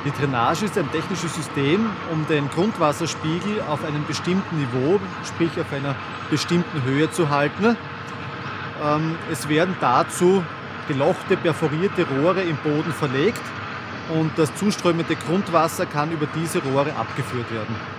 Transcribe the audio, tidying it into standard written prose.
Die Drainage ist ein technisches System, um den Grundwasserspiegel auf einem bestimmten Niveau, sprich auf einer bestimmten Höhe zu halten. Es werden dazu gelochte, perforierte Rohre im Boden verlegt und das zuströmende Grundwasser kann über diese Rohre abgeführt werden.